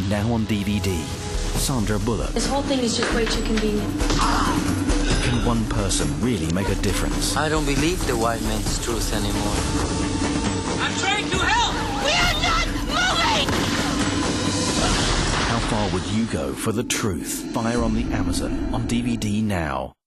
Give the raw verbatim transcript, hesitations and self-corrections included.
Now on D V D. Sandra Bullock. This whole thing is just way too convenient. Can one person really make a difference? I don't believe the white man's truth anymore. I'm trying to help! We are not moving! How far would you go for the truth? Fire on the Amazon on D V D now.